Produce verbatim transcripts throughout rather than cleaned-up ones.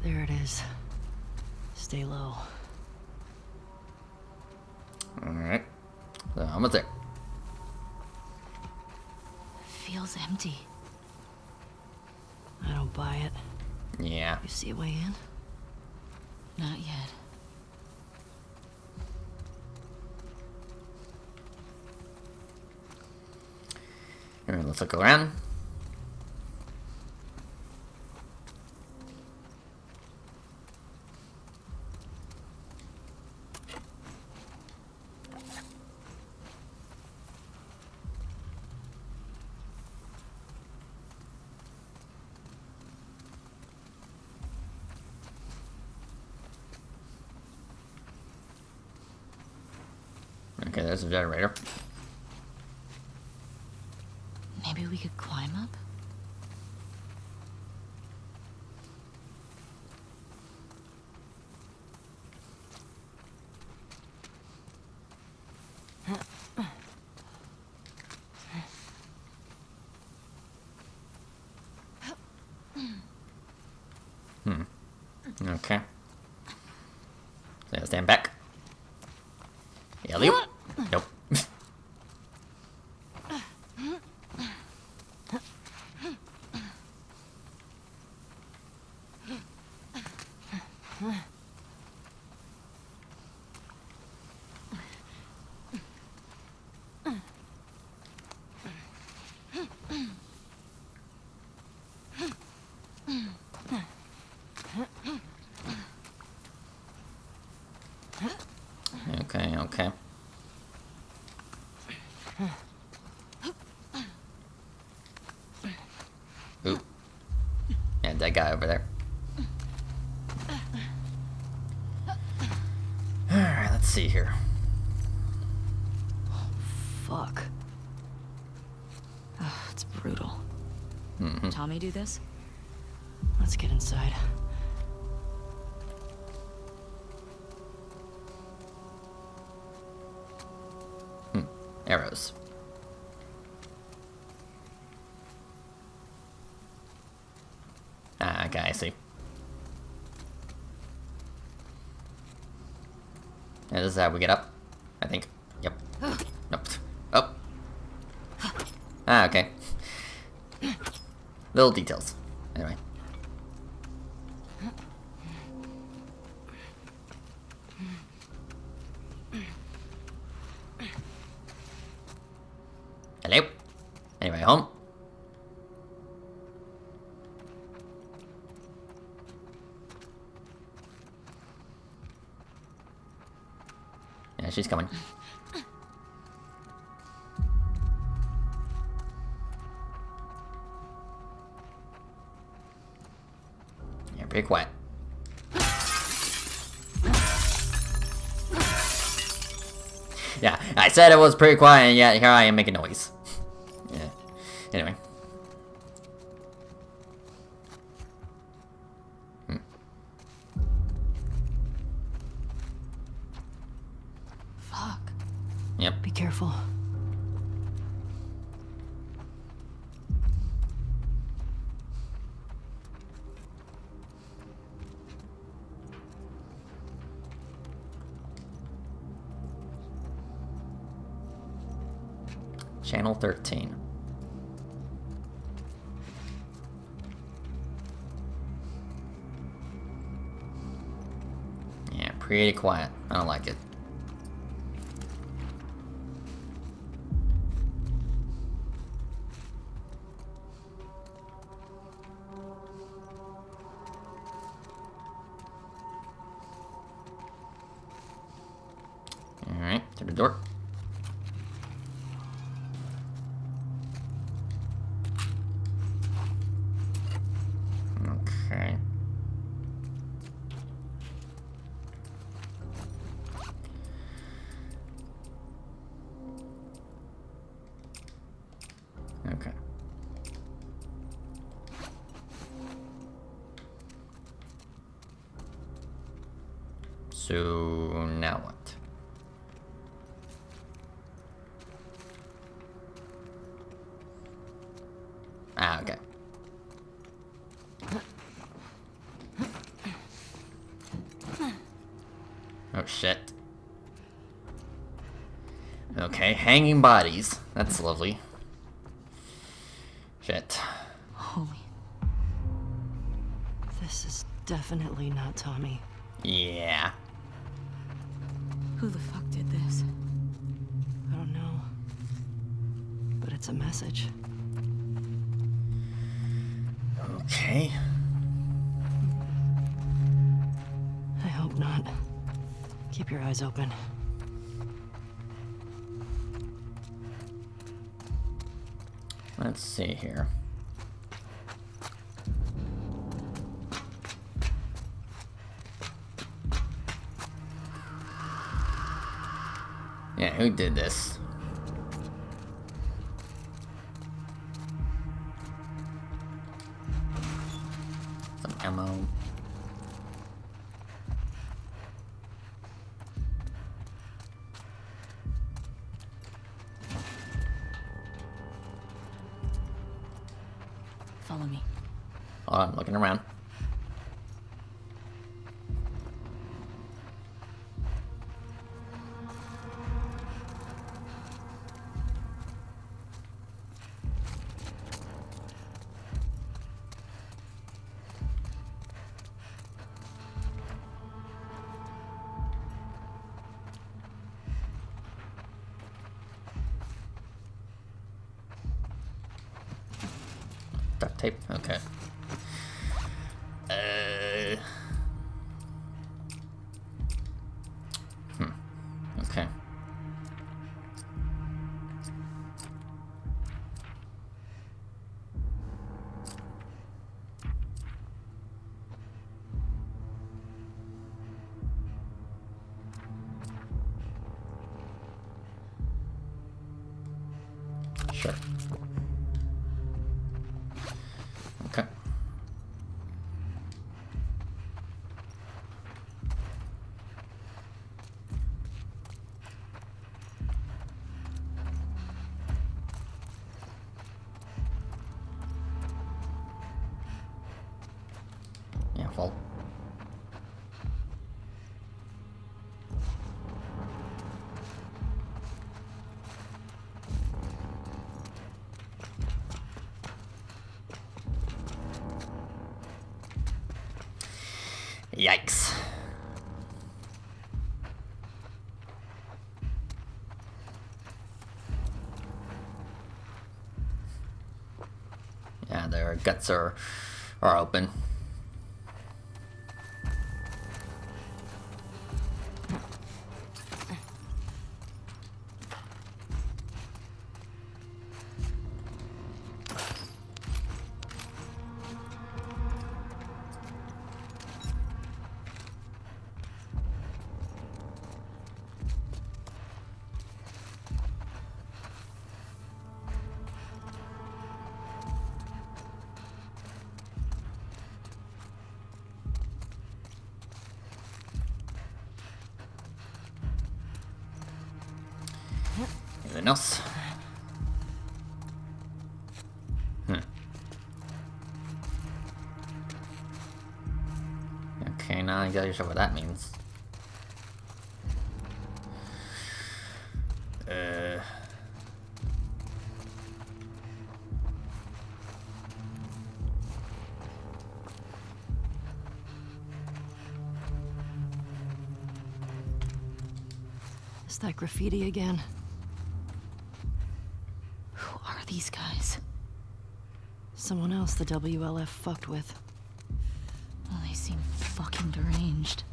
There it is. Stay low. Alright. So, almost there. Feels empty. I don't buy it. Yeah. You see a way in? Not yet. Alright, let's look around. Okay, there's a generator. Maybe we could climb up? Hmm. Okay. So stand back. Yeah, leap. Nope. Okay, okay. Ooh. Yeah, that guy over there. Alright, let's see here. Fuck. Ugh, it's brutal. Mm-hmm. Tommy do this? Let's get inside. Hmm. Arrows. Ah, okay, I see. Yeah, this is how we get up, I think. Yep. Nope. Oh. Ah, okay. Little details. Anyway. Hello? Anyway, home? Yeah, she's coming. Yeah, pretty quiet. Yeah, I said it was pretty quiet, and yet here I am making noise. Yeah. Anyway. Hmm. Fuck. Yep. Be careful. Channel thirteen. Yeah, pretty quiet. I don't like it. Alright, to the door. Okay. Okay. So now what? Ah, okay. shit. Okay, hanging bodies. That's lovely. Shit. Holy... This is definitely not Tommy. Yeah. Who the fuck did this? I don't know. But it's a message. Okay. I hope not. Keep your eyes open. Let's see here. Yeah, who did this? Some ammo. Follow me. Oh, I'm looking around. Duct tape? Okay. Uh. Hmm. Okay. Sure. Okay. Yeah, well. Yikes. Yeah, their guts are are open. Anything else? Hmm. Okay, now I'm not sure what that means. Uh. Is that graffiti again? Who are these guys? Someone else the W L F fucked with. Well, they seem fucking deranged.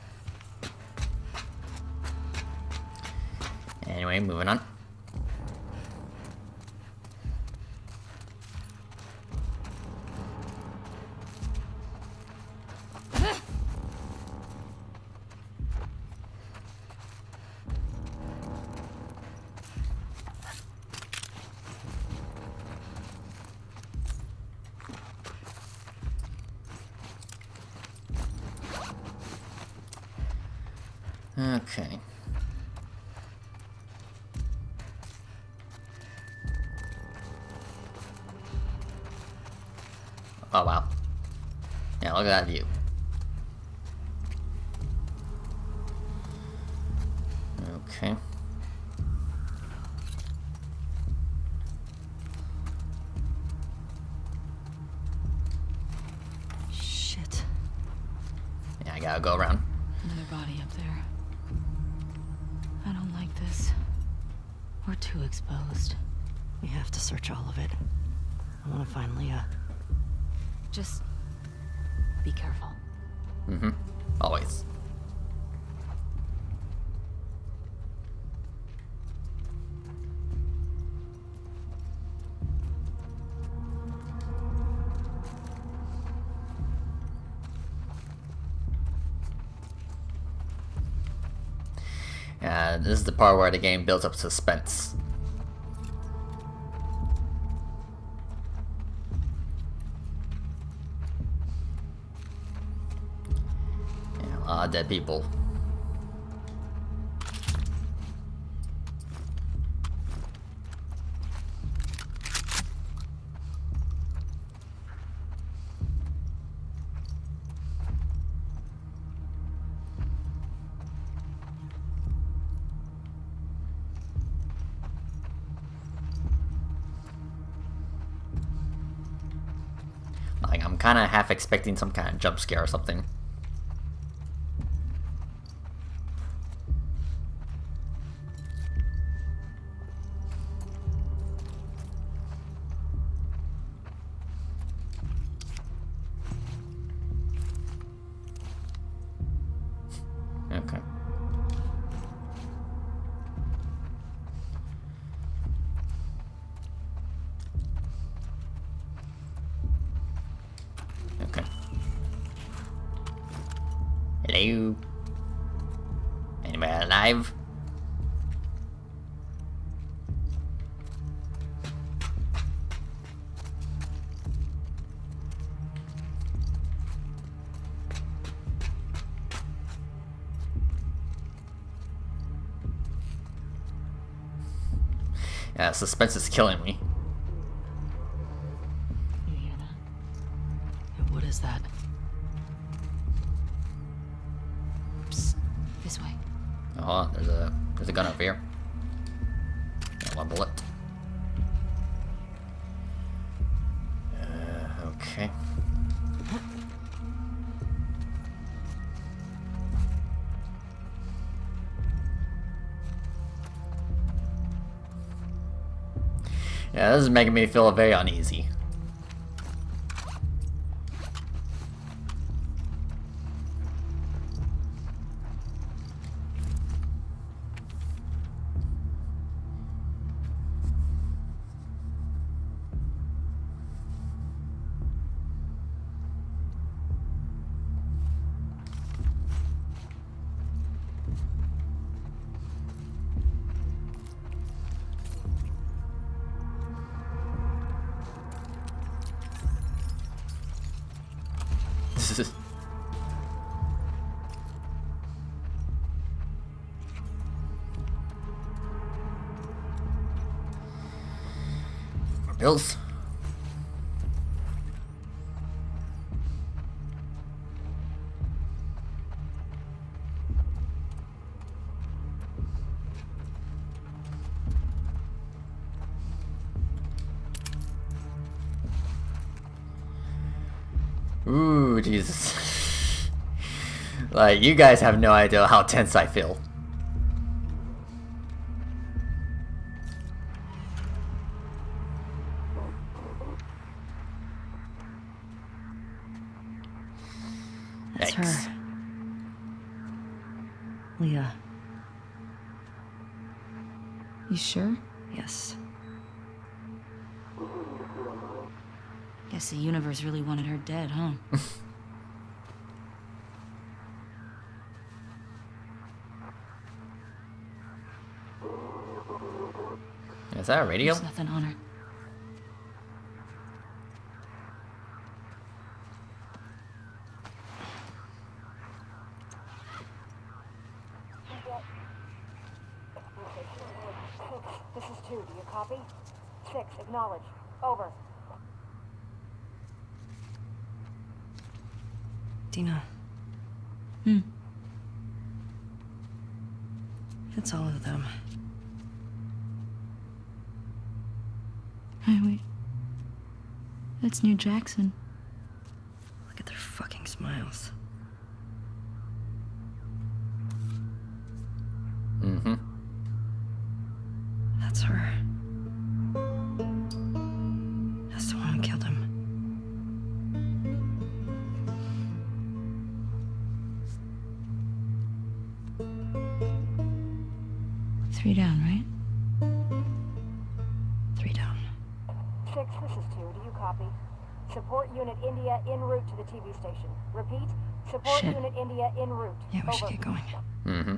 Anyway, moving on. Okay. Oh wow. Yeah, look at that view. Okay. Shit. Yeah, I gotta go around. Another body up there. I don't like this. We're too exposed. We have to search all of it. I want to find Leah. Just be careful. Mm-hmm. Always. Yeah, this is the part where the game builds up suspense. Yeah, a lot of dead people. Like, I'm kind of half expecting some kind of jump scare or something. Okay. Okay. Hello? Anybody alive? Yeah, suspense is killing me. You hear that? Yeah, what is that? Psst. This way. Oh, there's a there's a gun over here. Yeah, one bullet. Uh, okay. Yeah, this is making me feel very uneasy. More pills. Ooh, Jesus. Like, you guys have no idea how tense I feel. That's Yikes. her. Leah. You sure? Yes. Guess the universe really wanted her dead, huh? Is that a radio? There's nothing on her. This is two. Do you copy? Six. Acknowledge. Over. Dina. Hmm. It's all of them. Hey, wait. That's near Jackson. Look at their fucking smiles. Mm-hmm. That's her. That's the one who killed him. Three down, right? Three down. Six, this is two. Do you copy? Support Unit India en route to the T V station. Repeat, support Shit. Unit India en route. Yeah, we should Over. get going. Mm-hmm.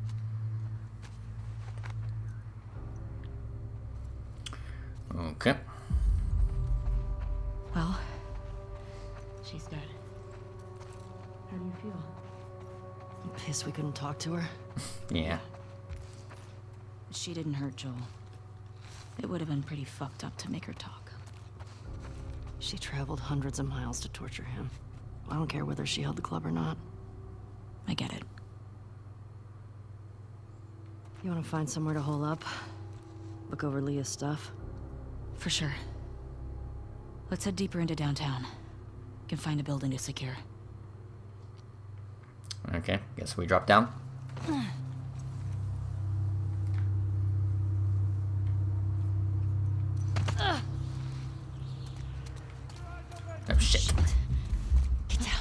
Okay. Well, she's dead. How do you feel? I'm pissed we couldn't talk to her. Yeah. She didn't hurt Joel. It would have been pretty fucked up to make her talk. She traveled hundreds of miles to torture him. I don't care whether she held the club or not. I get it. You want to find somewhere to hole up? Look over Leah's stuff? For sure. Let's head deeper into downtown. Can find a building to secure. Okay, guess we drop down. Oh shit. Get down.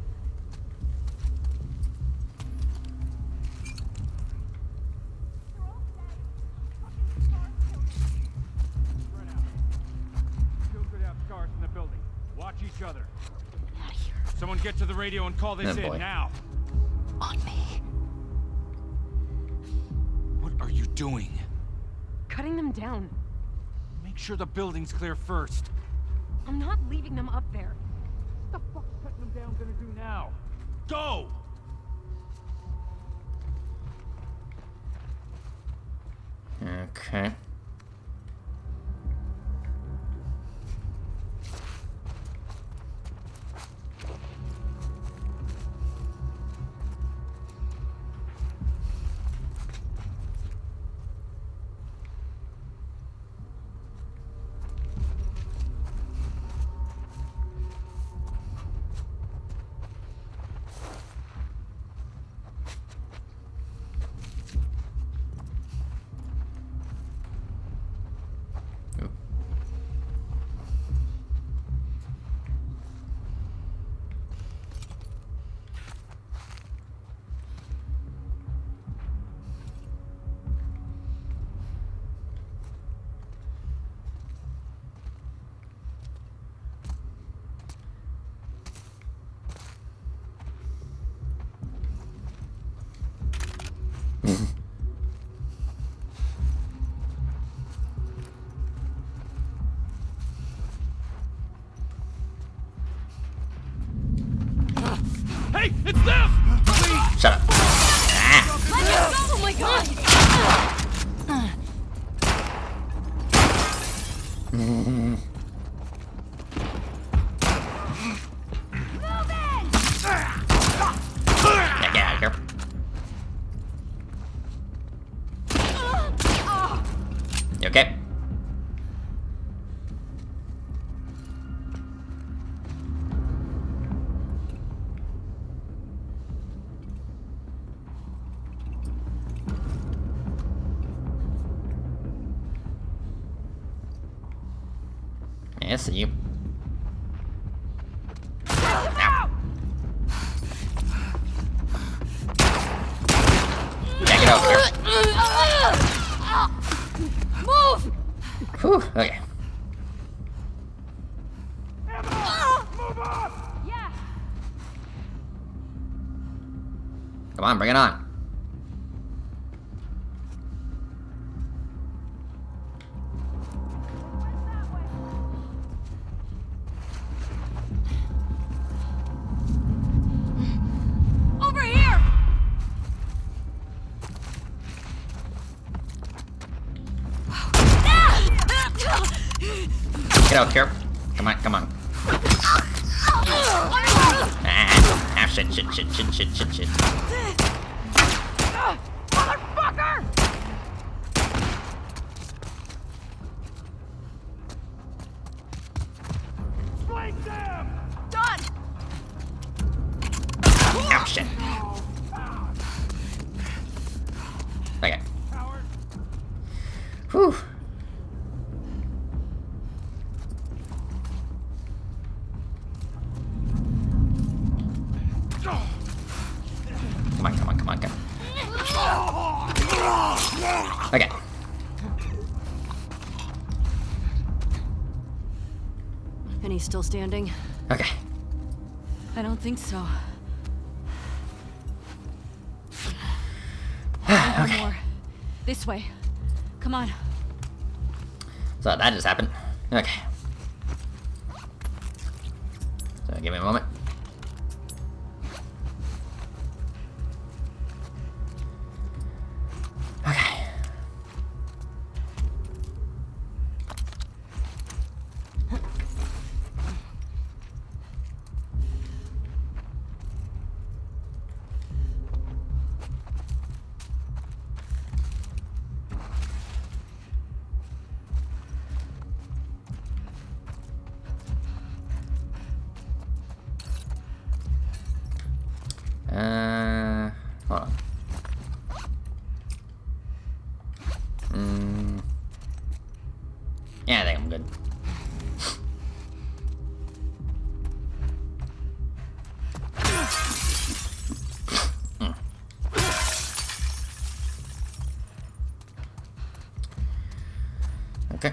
Children have scars in the building. Watch each other. Out of here. Someone get to the radio and call this Oh, in boy. now. On me. What are you doing? Cutting them down. Make sure the building's clear first. I'm not leaving them up there. What the fuck's cutting them down gonna do now? Go! Okay. Oop. Hey, it's them! Shut up. Oh my god! Yeah, get out of here. You okay? Yeah, I see you. Yeah, get over here. Move! Whew, okay. Move on! Yeah. Come on, bring it on. Over here! Get out here. Come on, come on. Ah, ah shit, shit, shit, shit, shit, shit, shit. Motherfucker! shit. Okay. Whew. Come on, come on, come on, come on. Okay. And he's still standing? Okay. I don't think so. Okay. One more. This way. Come on. So that just happened. Okay. So give me a moment. Okay. Uh, hold on. Mm. Yeah, I think I'm good. Mm. Okay.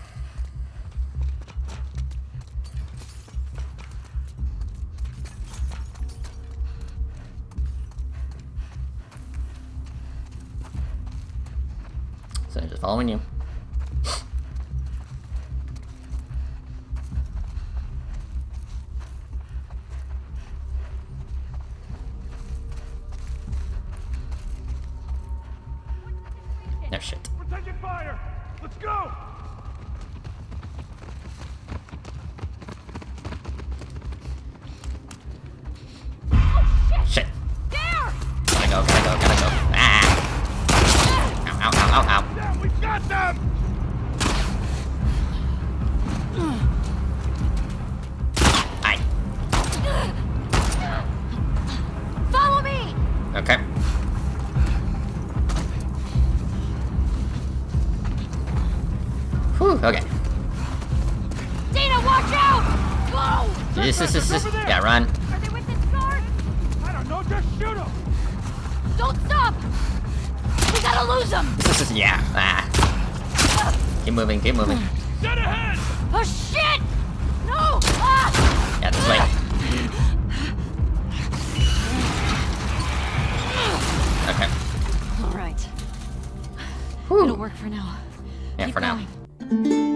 So just following you. No shit. We're taking fire! Let's go! Shit. There! Gotta go, gotta go, gotta go. Ah! Ow, ow, ow, ow, ow. Yeah, we got them! Hi. Follow me! Okay. Whew, okay. Dana, watch out! Go! This, this, this, this. over there. Yeah, run. Are they with this guard? I don't know, just shoot them! Don't stop! We gotta lose them! This, this, this. Yeah. Ah. Keep moving, keep moving. Dead ahead! Oh shit! No! Ah! Yeah, this way. Okay. All right. It'll work for now. Yeah, Keep for now. going.